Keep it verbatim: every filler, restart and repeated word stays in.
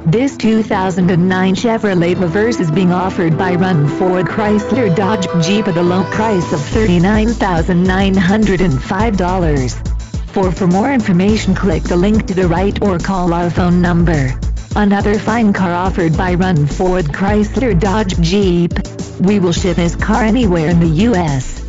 This two thousand nine Chevrolet Traverse is being offered by Run Ford Chrysler Dodge Jeep at a low price of thirty-nine thousand nine hundred five dollars. For for more information, click the link to the right or call our phone number. Another fine car offered by Run Ford Chrysler Dodge Jeep. We will ship this car anywhere in the U S